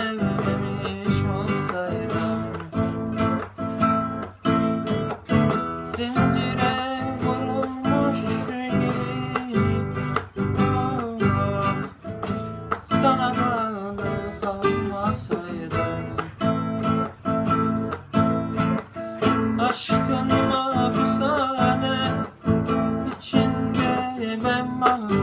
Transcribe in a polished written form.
sevmemiş olsaydım, zincire vurulmuş gibi sana bağlı kalmasaydım, aşkın hapishane içinde ben mahkum